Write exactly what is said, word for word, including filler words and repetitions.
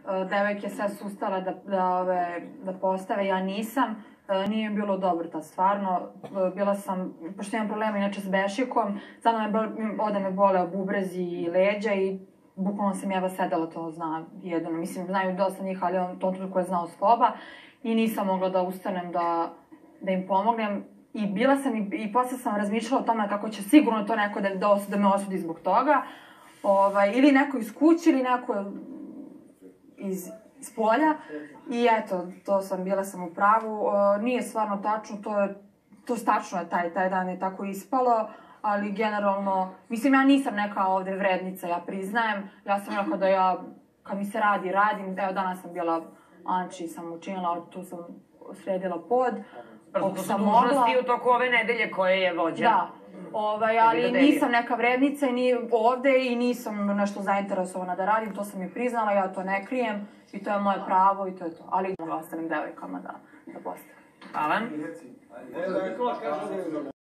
devojke sve su ustale da, da, ove, da postave, ja nisam. Nije bilo dobro ta stvarno. Bila sam, pošto imam problema inače s bešikom, samo me, ode me boleo bubrezi i leđa i bukvalno sam jeva sedela, to zna jedino. Mislim, znaju dosta njih, ali on to ko je znao sloba i nisam mogla da ustanem da, da im pomognem. I bila sam i, i posle sam razmišljala o tome kako će sigurno to neko da, da, da me osudi zbog toga. Ovaj, ili neko iz kuće, ili neko iz, iz polja. I eto, to sam, bila sam u pravu. Uh, nije stvarno tačno, to je, to tačno je taj, taj dan je tako ispalo. Ali generalno, mislim, ja nisam neka ovde vrednica, ja priznajem. Ja sam rekao da ja, kad mi se radi, radim. Evo, danas sam bila Anči, sam učinila, tu sam sredila pod. Prosto su dužnosti u toku ove nedelje koje je vođa. Da, ovaj, ali nisam neka vrednica i ni ovde i nisam nešto zainteresovana da radim, to sam i priznala, ja to ne krijem i to je moje pravo i to je to. Ali mogu ostalim devojkama da, da postavim. Hvala.